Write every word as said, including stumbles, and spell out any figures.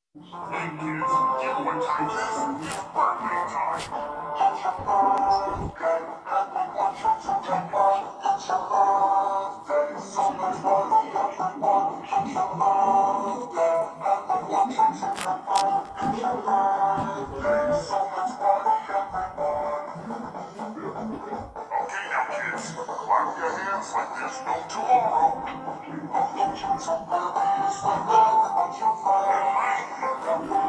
Hey kids, you know what time it is? It's birthday time. It's your birthday, and we want you to get fun. It's your birthday, so much money, everyone. It's your birthday, and we want you to get fun. It's your birthday, so much money, everyone. Okay now kids, clap your hands like there's no tomorrow. I'll get you some berries like that on your phone.